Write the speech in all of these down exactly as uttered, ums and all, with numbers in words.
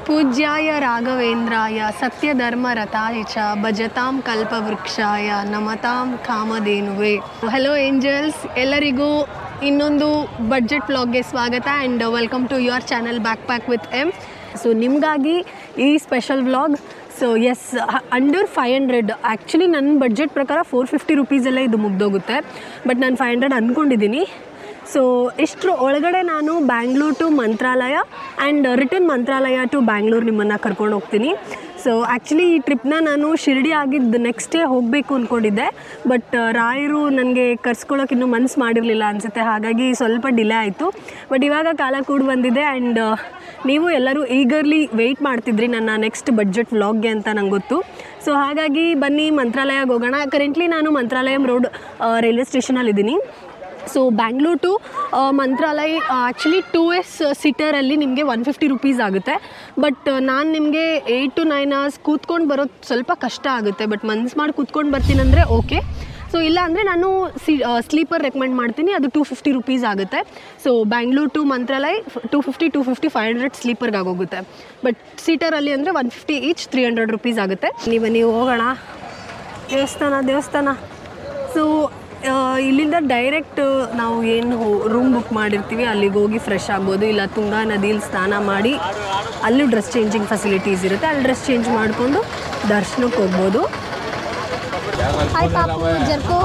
पूज्याय राघवेन्द्राय सत्यधर्मरताय च भजतां कल्पवृक्षाय नमतां कामधेनुवे. हेलो ಏಂಜಲ್ಸ್, ಎಲ್ಲರಿಗೂ ಇನ್ನೊಂದು ಬಡ್ಜೆಟ್ ವ್ಲಾಗ್ಗೆ ಸ್ವಾಗತ and welcome to your channel backpack with M. So ನಿಮಗಾಗಿ ಈ special vlog. So yes, under five hundred actually ನನ್ನ ಬಡ್ಜೆಟ್ ಪ್ರಕಾರ ಫೋರ್ ಫಿಫ್ಟಿ ರುಪೀಸಲ್ಲೇ ಇದು ಮುಗ್ದೋಗುತ್ತೆ. ಬಟ್ ನಾನು ಫೈವ್ ಹಂಡ್ರೆಡ್ ಅಂದ್ಕೊಂಡಿದ್ದೀನಿ. ಸೊ ಇಷ್ಟರ ಒಳಗಡೆ ನಾನು Bangalore to Mantralaya and return Mantralaya to Bangalore ನಿಮ್ಮನ್ನು ಕರ್ಕೊಂಡು ಹೋಗ್ತೀನಿ. ಸೊ ಆ್ಯಕ್ಚುಲಿ ಈ ಟ್ರಿಪ್ನ ನಾನು ಶಿರ್ಡಿ ಆಗಿದ್ದು ನೆಕ್ಸ್ಟ್ ಡೇ ಹೋಗಬೇಕು ಅಂದ್ಕೊಂಡಿದ್ದೆ. ಬಟ್ ರಾಯರು ನನಗೆ ಕರ್ಸ್ಕೊಳ್ಳೋಕೆ ಇನ್ನೂ ಮನಸ್ಸು ಮಾಡಿರಲಿಲ್ಲ ಅನಿಸುತ್ತೆ, ಹಾಗಾಗಿ ಸ್ವಲ್ಪ ಡಿಲೇ ಆಯಿತು. ಬಟ್ ಇವಾಗ ಕಾಲ ಕೂಡ ಬಂದಿದೆ ಆ್ಯಂಡ್ ನೀವು ಎಲ್ಲರೂ ಈಗರ್ಲಿ ವೆಯ್ಟ್ ಮಾಡ್ತಿದ್ರಿ ನನ್ನ ನೆಕ್ಸ್ಟ್ ಬಡ್ಜೆಟ್ ವ್ಲಾಗ್ಗೆ ಅಂತ ನಂಗೆ ಗೊತ್ತು. ಸೊ ಹಾಗಾಗಿ ಬನ್ನಿ ಮಂತ್ರಾಲಯಕ್ಕೆ ಹೋಗೋಣ. ಕರೆಂಟ್ಲಿ ನಾನು ಮಂತ್ರಾಲಯಂ ರೋಡ್ ರೈಲ್ವೆ ಸ್ಟೇಷನಲ್ಲಿದ್ದೀನಿ. So Bangalore to Mantralaya actually two S ಸೀಟರಲ್ಲಿ ನಿಮಗೆ ಒನ್ ಫಿಫ್ಟಿ ರುಪೀಸ್ ಆಗುತ್ತೆ. ಬಟ್ ನಾನು ನಿಮಗೆ ಏಯ್ಟ್ ಟು ನೈನ್ ಅವರ್ಸ್ ಕೂತ್ಕೊಂಡು ಬರೋದು ಸ್ವಲ್ಪ ಕಷ್ಟ ಆಗುತ್ತೆ. ಬಟ್ ಮನ್ಸು ಮಾಡಿ ಕೂತ್ಕೊಂಡು ಬರ್ತೀನಂದರೆ ಓಕೆ. ಸೊ ಇಲ್ಲ ಅಂದರೆ ನಾನು ಸಿ ಸ್ಲೀಪರ್ ರೆಕಮೆಂಡ್ ಮಾಡ್ತೀನಿ, ಅದು ಟೂ ಫಿಫ್ಟಿ ರುಪೀಸ್ ಆಗುತ್ತೆ. So Bangalore to Mantralaya two fifty two fifty five hundred ಸ್ಲೀಪರ್ಗೆ ಆಗೋಗುತ್ತೆ. ಬಟ್ ಸೀಟರಲ್ಲಿ ಅಂದರೆ one fifty each three hundred rupees ಆಗುತ್ತೆ. ನೀವು ನೀವು ಹೋಗೋಣ. ದೇವಸ್ಥಾನ ದೇವಸ್ಥಾನ ಸೊ ಇಲ್ಲಿಂದ ಡೈರೆಕ್ಟ್ ನಾವು ಏನು ರೂಮ್ ಬುಕ್ ಮಾಡಿರ್ತೀವಿ ಅಲ್ಲಿಗೆ ಹೋಗಿ ಫ್ರೆಶ್ ಆಗ್ಬೋದು. ಇಲ್ಲ ತುಂಗಾ ನದಿಯಲ್ಲಿ ಸ್ನಾನ ಮಾಡಿ ಅಲ್ಲೂ ಡ್ರೆಸ್ ಚೇಂಜಿಂಗ್ ಫೆಸಿಲಿಟೀಸ್ ಇರುತ್ತೆ, ಅಲ್ಲಿ ಡ್ರೆಸ್ ಚೇಂಜ್ ಮಾಡಿಕೊಂಡು ದರ್ಶನಕ್ಕೆ ಹೋಗ್ಬೋದು. ಹಾಯ್ ಪಾಪು, ಜರ್ಕೋ.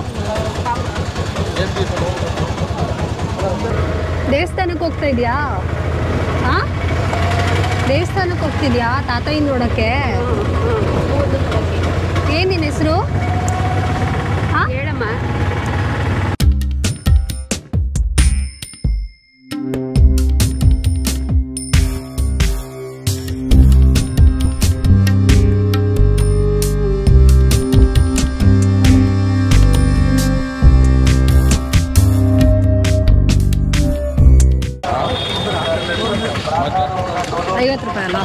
ದೇವಸ್ಥಾನಕ್ಕೆ ಹೋಗ್ತಾ ಇದೆಯಾ? ಹಾಂ, ದೇವಸ್ಥಾನಕ್ಕೆ ಹೋಗ್ತಿದ್ಯಾ ತಾತಯ್ಯನ ನೋಡೋಕ್ಕೆ? ಏನು ನಿನ್ನ ಹೆಸರು? ಹಾಂ ಹೇಳಮ್ಮ. ಐವತ್ತು ರೂಪಾಯಿ ಅಲ್ಲ.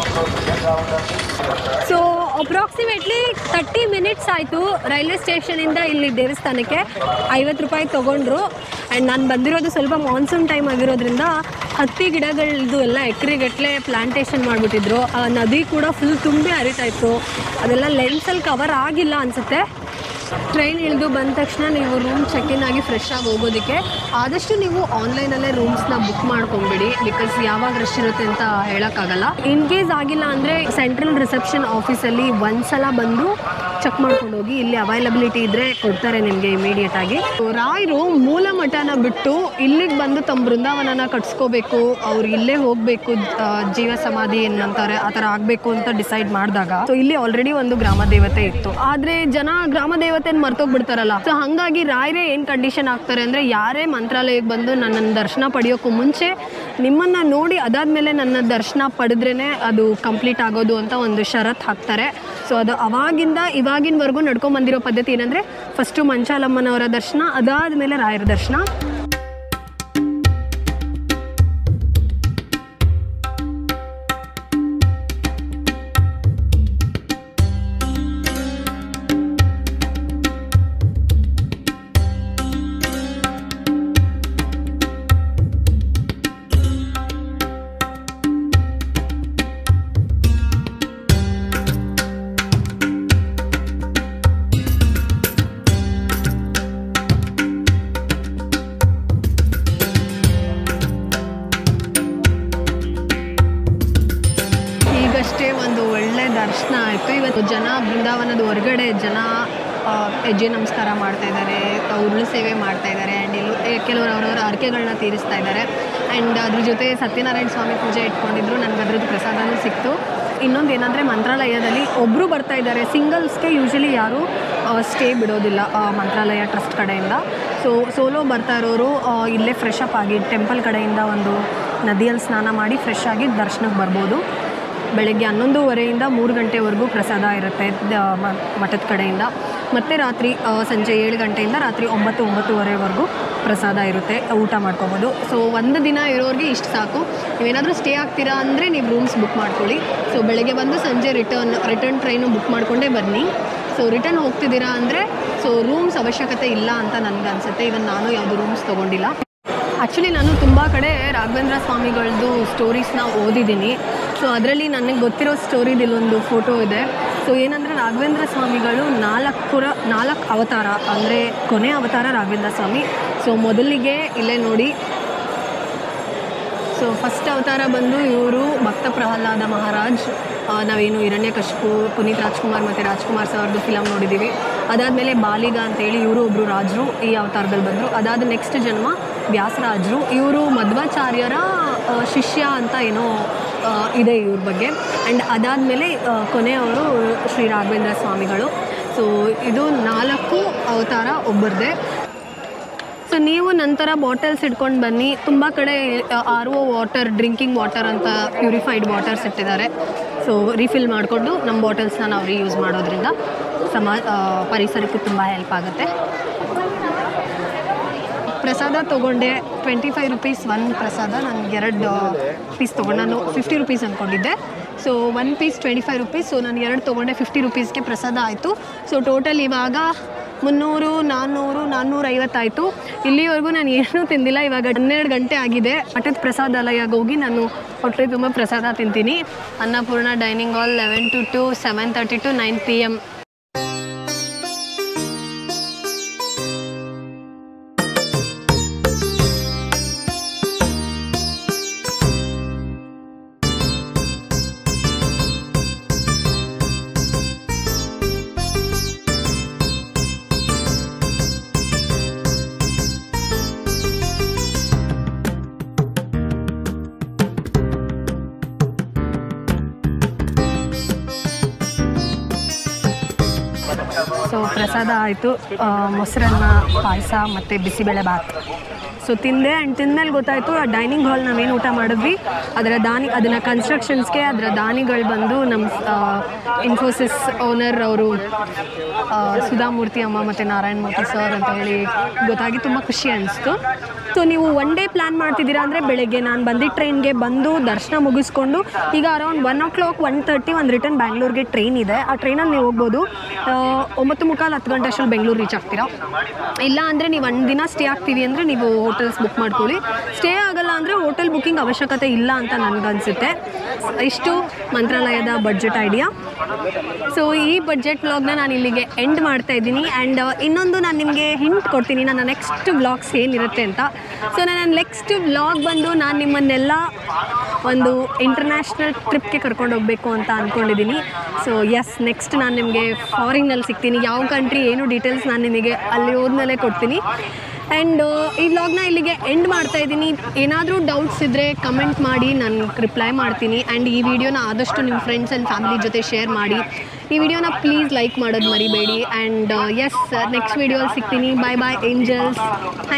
ಸೊ ಅಪ್ರಾಕ್ಸಿಮೇಟ್ಲಿ ತರ್ಟಿ ಮಿನಿಟ್ಸ್ ಆಯಿತು ರೈಲ್ವೆ ಸ್ಟೇಷನಿಂದ ಇಲ್ಲಿ ದೇವಸ್ಥಾನಕ್ಕೆ. ಐವತ್ತು ರೂಪಾಯಿ ತೊಗೊಂಡ್ರು. ಆ್ಯಂಡ್ ನಾನು ಬಂದಿರೋದು ಸ್ವಲ್ಪ ಮಾನ್ಸೂನ್ ಟೈಮ್ ಆಗಿರೋದ್ರಿಂದ ಹತ್ತಿ ಗಿಡಗಳದ್ದು ಎಲ್ಲ ಎಕರೆಗಟ್ಟಲೆ ಪ್ಲಾಂಟೇಶನ್ ಮಾಡಿಬಿಟ್ಟಿದ್ರು. ನದಿ ಕೂಡ ಫುಲ್ ತುಂಬಿ ಹರಿತಾಯಿತ್ತು. ಅದೆಲ್ಲ ಲೆನ್ಸಲ್ಲಿ ಕವರ್ ಆಗಿಲ್ಲ ಅನಿಸುತ್ತೆ. ಟ್ರೈನ್ ಇಳಿದು ಬಂದ ತಕ್ಷಣ ನೀವು ರೂಮ್ ಚೆಕ್ ಇನ್ ಆಗಿ ಫ್ರೆಶ್ ಆಗಿ ಹೋಗೋದಕ್ಕೆ ಆದಷ್ಟು ನೀವು ಆನ್ಲೈನಲ್ಲೇ ರೂಮ್ಸ್ನ ಬುಕ್ ಮಾಡ್ಕೊಂಬಿಡಿ. ಬಿಕಾಸ್ ಯಾವಾಗ ರಶ್ ಇರುತ್ತೆ ಅಂತ ಹೇಳೋಕ್ಕಾಗಲ್ಲ. ಇನ್ ಕೇಸ್ ಆಗಿಲ್ಲ ಅಂದರೆ ಸೆಂಟ್ರಲ್ ರಿಸೆಪ್ಷನ್ ಆಫೀಸಲ್ಲಿ ಒಂದ್ಸಲ ಬಂದು ಚೆಕ್ ಮಾಡ್ಕೊಂಡು ಹೋಗಿ. ಇಲ್ಲಿ ಅವೈಲಬಿಲಿಟಿ ಇದ್ದರೆ ಕೊಡ್ತಾರೆ ನಿಮಗೆ ಇಮಿಡಿಯೇಟಾಗಿ. ರಾಯರು ಮೂಲ ಮಠನ ಬಿಟ್ಟು ಇಲ್ಲಿಗೆ ಬಂದು ತಮ್ಮ ಬೃಂದಾವನನ ಕಟ್ಸ್ಕೋಬೇಕು, ಅವ್ರು ಇಲ್ಲೇ ಹೋಗಬೇಕು, ಜೀವ ಸಮಾಧಿ ಏನಂತಾರೆ ಆ ಥರ ಆಗಬೇಕು ಅಂತ ಡಿಸೈಡ್ ಮಾಡಿದಾಗ ಸೊ ಇಲ್ಲಿ ಆಲ್ರೆಡಿ ಒಂದು ಗ್ರಾಮ ದೇವತೆ ಇತ್ತು. ಆದರೆ ಜನ ಗ್ರಾಮ ದೇವತೆ ಮರ್ತೋಗ್ಬಿಡ್ತಾರಲ್ಲ. ಸೊ ಹಾಗಾಗಿ ರಾಯರೇ ಏನು ಕಂಡೀಷನ್ ಆಗ್ತಾರೆ ಅಂದರೆ, ಯಾರೇ ಮಂತ್ರಾಲಯಕ್ಕೆ ಬಂದು ನನ್ನನ್ನು ದರ್ಶನ ಪಡೆಯೋಕ್ಕೂ ಮುಂಚೆ ನಿಮ್ಮನ್ನು ನೋಡಿ ಅದಾದಮೇಲೆ ನನ್ನ ದರ್ಶನ ಪಡೆದ್ರೇ ಅದು ಕಂಪ್ಲೀಟ್ ಆಗೋದು ಅಂತ ಒಂದು ಷರತ್ತು ಹಾಕ್ತಾರೆ. ಸೊ ಅದು ಅವಾಗಿಂದ ಇವಾಗಿನವರೆಗೂ ನಡ್ಕೊಂಬಂದಿರೋ ಪದ್ಧತಿ ಏನಂದರೆ, ಫಸ್ಟು ಮಂಚಾಲಮ್ಮನವರ ದರ್ಶನ, ಅದಾದಮೇಲೆ ರಾಯರ ದರ್ಶನ. ಈಗಷ್ಟೇ ಒಂದು ಒಳ್ಳೆ ದರ್ಶನ ಆಯಿತು. ಇವತ್ತು ಜನ ಬೃಂದಾವನದ ಹೊರಗಡೆ ಜನ ಹೆಜ್ಜೆ ನಮಸ್ಕಾರ ಮಾಡ್ತಾಯಿದ್ದಾರೆ, ಉರುಳು ಸೇವೆ ಮಾಡ್ತಾಯಿದ್ದಾರೆ. ಆ್ಯಂಡ್ ಇಲ್ಲಿ ಕೆಲವರು ಅವರವರ ಅರ್ಕೆಗಳನ್ನ ತೀರಿಸ್ತಾ ಇದ್ದಾರೆ. ಆ್ಯಂಡ್ ಅದ್ರ ಜೊತೆ ಸತ್ಯನಾರಾಯಣ ಸ್ವಾಮಿ ಪೂಜೆ ಇಟ್ಕೊಂಡಿದ್ರು. ನನಗೆ ಅದ್ರದ್ದು ಪ್ರಸಾದನೂ ಸಿಕ್ತು. ಇನ್ನೊಂದು ಏನಂದರೆ ಮಂತ್ರಾಲಯದಲ್ಲಿ ಒಬ್ಬರು ಬರ್ತಾ ಇದ್ದಾರೆ. ಸಿಂಗಲ್ಸ್ಗೆ ಯೂಶಲಿ ಯಾರೂ ಸ್ಟೇ ಬಿಡೋದಿಲ್ಲ ಮಂತ್ರಾಲಯ ಟ್ರಸ್ಟ್ ಕಡೆಯಿಂದ. ಸೊ ಸೋಲೋ ಬರ್ತಾ ಇರೋರು ಇಲ್ಲೇ ಫ್ರೆಶ್ ಅಪ್ ಆಗಿ ಟೆಂಪಲ್ ಕಡೆಯಿಂದ ಒಂದು ನದಿಯಲ್ಲಿ ಸ್ನಾನ ಮಾಡಿ ಫ್ರೆಶ್ ಆಗಿ ದರ್ಶನಕ್ಕೆ ಬರ್ಬೋದು. ಬೆಳಗ್ಗೆ ಹನ್ನೊಂದುವರೆಯಿಂದ ಮೂರು ಗಂಟೆವರೆಗೂ ಪ್ರಸಾದ ಇರುತ್ತೆ ಮಠದ ಕಡೆಯಿಂದ. ಮತ್ತು ರಾತ್ರಿ ಸಂಜೆ ಏಳು ಗಂಟೆಯಿಂದ ರಾತ್ರಿ ಒಂಬತ್ತು ಒಂಬತ್ತುವರೆವರೆಗೂ ಪ್ರಸಾದ ಇರುತ್ತೆ, ಊಟ ಮಾಡ್ಕೊಬೋದು. ಸೊ ಒಂದು ದಿನ ಇರೋರಿಗೆ ಇಷ್ಟು ಸಾಕು. ನೀವೇನಾದರೂ ಸ್ಟೇ ಆಗ್ತೀರಾ ಅಂದರೆ ನೀವು ರೂಮ್ಸ್ ಬುಕ್ ಮಾಡ್ಕೊಳ್ಳಿ. ಸೊ ಬೆಳಗ್ಗೆ ಬಂದು ಸಂಜೆ ರಿಟರ್ನ್ ರಿಟರ್ನ್ ಟ್ರೈನು ಬುಕ್ ಮಾಡಿಕೊಂಡೇ ಬನ್ನಿ. ಸೊ ರಿಟರ್ನ್ ಹೋಗ್ತಿದ್ದೀರಾ ಅಂದರೆ ಸೊ ರೂಮ್ಸ್ ಅವಶ್ಯಕತೆ ಇಲ್ಲ ಅಂತ ನನಗೆ ಅನಿಸುತ್ತೆ. ಇವನ್ ನಾನು ಯಾವುದು ರೂಮ್ಸ್ ತೊಗೊಂಡಿಲ್ಲ. ಆ್ಯಕ್ಚುಲಿ ನಾನು ತುಂಬ ಕಡೆ ರಾಘವೇಂದ್ರ ಸ್ವಾಮಿಗಳದ್ದು ಸ್ಟೋರೀಸ್ನ ಓದಿದ್ದೀನಿ. ಸೊ ಅದರಲ್ಲಿ ನನಗೆ ಗೊತ್ತಿರೋ ಸ್ಟೋರಿದು ಇಲ್ಲೊಂದು ಫೋಟೋ ಇದೆ. ಸೊ ಏನಂದರೆ ರಾಘವೇಂದ್ರ ಸ್ವಾಮಿಗಳು ನಾಲ್ಕು ಪುರ ನಾಲ್ಕು ಅವತಾರ, ಅಂದರೆ ಕೊನೆ ಅವತಾರ ರಾಘವೇಂದ್ರ ಸ್ವಾಮಿ. ಸೊ ಮೊದಲಿಗೆ ಇಲ್ಲೇ ನೋಡಿ, ಸೊ ಫಸ್ಟ್ ಅವತಾರ ಬಂದು ಇವರು ಭಕ್ತ ಪ್ರಹ್ಲಾದ ಮಹಾರಾಜ್. ನಾವೇನು ಹಿರಣ್ಯಕಶಿಪು, ಪುನೀತ್ ರಾಜ್ಕುಮಾರ್ ಮತ್ತು ರಾಜ್ಕುಮಾರ್ ಸರ್ದು ಫಿಲಮ್ ನೋಡಿದ್ದೀವಿ. ಅದಾದಮೇಲೆ ಬಾಲಿಗ ಅಂತೇಳಿ ಇವರು ಒಬ್ಬರು ರಾಜರು ಈ ಅವತಾರದಲ್ಲಿ ಬಂದರು. ಅದಾದ ನೆಕ್ಸ್ಟ್ ಜನ್ಮ ವ್ಯಾಸರಾಜರು, ಇವರು ಮಧ್ವಾಚಾರ್ಯರ ಶಿಷ್ಯ ಅಂತ ಏನೋ ಇದೆ ಇವ್ರ ಬಗ್ಗೆ. ಆ್ಯಂಡ್ ಅದಾದಮೇಲೆ ಕೊನೆಯವರು ಶ್ರೀ ರಾಘವೇಂದ್ರ ಸ್ವಾಮಿಗಳು. ಸೊ ಇದು ನಾಲ್ಕು ಅವತಾರ ಒಬ್ಬರದೇ. ಸೊ ನೀವು ನಂತರ ಬಾಟಲ್ಸ್ ಇಟ್ಕೊಂಡು ಬನ್ನಿ. ತುಂಬ ಕಡೆ R O water, drinking water ಅಂತ ಪ್ಯೂರಿಫೈಡ್ ವಾಟರ್ಸ್ ಇಟ್ಟಿದ್ದಾರೆ. ಸೊ ರಿಫಿಲ್ ಮಾಡಿಕೊಂಡು ನಮ್ಮ ಬಾಟಲ್ಸ್ನ ನಾವು ರೀಯೂಸ್ ಮಾಡೋದ್ರಿಂದ ಸಮಾ ಪರಿಸರಕ್ಕೂ ತುಂಬ ಹೆಲ್ಪ್ ಆಗುತ್ತೆ. ಪ್ರಸಾದ ತೊಗೊಂಡೆ, ಟ್ವೆಂಟಿ ಫೈವ್ ರುಪೀಸ್ ಒನ್ ಪ್ರಸಾದ. ನನಗೆ ಎರಡು ಪೀಸ್ ತೊಗೊಂಡು, ನಾನು ಫಿಫ್ಟಿ ರುಪೀಸ್ ಅಂದ್ಕೊಂಡಿದ್ದೆ. So one piece twenty five rupees. So ನಾನು ಎರಡು ತೊಗೊಂಡೆ, ಫಿಫ್ಟಿ ರುಪೀಸ್ಗೆ ಪ್ರಸಾದ ಆಯಿತು. ಸೊ ಟೋಟಲ್ ಇವಾಗ ಮುನ್ನೂರು ನಾನ್ನೂರು ನಾನ್ನೂರೈವತ್ತಾಯಿತು. ಇಲ್ಲಿವರೆಗೂ ನಾನು ಏನೂ ತಿಂದಿಲ್ಲ. ಇವಾಗ ಹನ್ನೆರಡು ಗಂಟೆ ಆಗಿದೆ. ಮಠದ ಪ್ರಸಾದಾಲಯಗೆ ಹೋಗಿ ನಾನು ಹೊಟ್ಟೆ ತುಂಬ ಪ್ರಸಾದ ತಿಂತೀನಿ. Annapoorna dining hall, eleven to two seven thirty to nine P M. So ಪ್ರಸಾದ ಆಯಿತು. ಮೊಸರನ್ನ, ಪಾಯಸ ಮತ್ತು ಬಿಸಿಬೇಳೆ ಬಾತ್ ಸೊ ತಿಂದೆ. ಆ್ಯಂಡ್ ತಿಂದಮೇಲೆ ಗೊತ್ತಾಯಿತು ಆ ಡೈನಿಂಗ್ ಹಾಲ್ ನಾವೇನು ಊಟ ಮಾಡಿದ್ವಿ ಅದರ ದಾನಿ ಅದನ್ನು ಕನ್ಸ್ಟ್ರಕ್ಷನ್ಸ್ಗೆ ಅದರ ದಾನಿಗಳು ಬಂದು ನಮ್ಮ ಇನ್ಫೋಸಿಸ್ ಓನರ್ ಅವರು ಸುಧಾಮೂರ್ತಿ ಅಮ್ಮ ಮತ್ತು ನಾರಾಯಣ ಮೂರ್ತಿ ಸರ್ ಅಂತ ಹೇಳಿ ಗೊತ್ತಾಗಿ ತುಂಬ ಖುಷಿ ಅನಿಸ್ತು. ಸೊ ನೀವು ಒನ್ ಡೇ ಪ್ಲ್ಯಾನ್ ಮಾಡ್ತಿದ್ದೀರಾ ಅಂದರೆ ಬೆಳಗ್ಗೆ ನಾನು ಬಂದಿದ್ದ ಟ್ರೈನ್ಗೆ ಬಂದು ದರ್ಶನ ಮುಗಿಸ್ಕೊಂಡು ಈಗ around one o'clock one thirty ಒಂದು ರಿಟರ್ನ್ ಬ್ಯಾಂಗ್ಳೂರ್ಗೆ ಟ್ರೈನ್ ಇದೆ. ಆ ಟ್ರೈನಲ್ಲಿ ನೀವು ಹೋಗ್ಬೋದು. ಒಂಬತ್ತು ಮುಕ್ಕಾಲು ಹತ್ತು ಗಂಟೆ ಅಷ್ಟರಲ್ಲಿ ಬೆಂಗಳೂರು ರೀಚ್ ಆಗ್ತೀರಾ. ಇಲ್ಲ ಅಂದರೆ ನೀವು ಒಂದು ದಿನ ಸ್ಟೇ ಆಗ್ತೀವಿ ಅಂದರೆ ನೀವು ಹೋಟೆಲ್ಸ್ ಬುಕ್ ಮಾಡ್ಕೊಳ್ಳಿ. ಸ್ಟೇ ಆಗಲ್ಲ ಅಂದರೆ ಹೋಟೆಲ್ ಬುಕ್ಕಿಂಗ್ ಅವಶ್ಯಕತೆ ಇಲ್ಲ ಅಂತ ನನಗನ್ಸುತ್ತೆ. ಇಷ್ಟು ಮಂತ್ರಾಲಯದ ಬಡ್ಜೆಟ್ ಐಡಿಯಾ. ಸೊ ಈ ಬಡ್ಜೆಟ್ ವ್ಲಾಗ್ನ ನಾನು ಇಲ್ಲಿಗೆ ಎಂಡ್ ಮಾಡ್ತಾ ಇದ್ದೀನಿ. ಆ್ಯಂಡ್ ಇನ್ನೊಂದು ನಾನು ನಿಮಗೆ ಹಿಂಟ್ ಕೊಡ್ತೀನಿ ನನ್ನ ನೆಕ್ಸ್ಟ್ ವ್ಲಾಗ್ಸ್ ಏನಿರುತ್ತೆ ಅಂತ. ಸೊ ನನ್ನ ನೆಕ್ಸ್ಟ್ ವ್ಲಾಗ್ ಬಂದು ನಾನು ನಿಮ್ಮನ್ನೆಲ್ಲ ಒಂದು ಇಂಟರ್ನ್ಯಾಷನಲ್ ಟ್ರಿಪ್ಗೆ ಕರ್ಕೊಂಡು ಹೋಗಬೇಕು ಅಂತ ಅಂದ್ಕೊಂಡಿದ್ದೀನಿ. ಸೊ ಎಸ್, ನೆಕ್ಸ್ಟ್ ನಾನು ನಿಮಗೆ ಫಾರಿನಲ್ಲಿ ಸಿಗ್ತೀನಿ. ಯಾವ ಕಂಟ್ರಿ ಏನು ಡೀಟೇಲ್ಸ್ ನಾನು ನಿಮಗೆ ಅಲ್ಲಿ ಹೋದ್ಮೇಲೆ ಕೊಡ್ತೀನಿ. ಆ್ಯಂಡ್ ಈ ವ್ಲಾಗ್ನ ಇಲ್ಲಿಗೆ ಎಂಡ್ ಮಾಡ್ತಾ ಇದ್ದೀನಿ. ಏನಾದರೂ ಡೌಟ್ಸ್ ಇದ್ದರೆ ಕಮೆಂಟ್ ಮಾಡಿ, ನಾನು ರಿಪ್ಲೈ ಮಾಡ್ತೀನಿ. ಆ್ಯಂಡ್ ಈ ವಿಡಿಯೋನ ಆದಷ್ಟು ನಿಮ್ಮ ಫ್ರೆಂಡ್ಸ್ ಆ್ಯಂಡ್ ಫ್ಯಾಮಿಲಿ ಜೊತೆ ಶೇರ್ ಮಾಡಿ. ಈ ವಿಡಿಯೋನ ಪ್ಲೀಸ್ ಲೈಕ್ ಮಾಡೋದು ಮರಿಬೇಡಿ. ಆ್ಯಂಡ್ ಎಸ್, ನೆಕ್ಸ್ಟ್ ವಿಡಿಯೋಲ್ಲಿ ಸಿಗ್ತೀನಿ. Bye bye angels.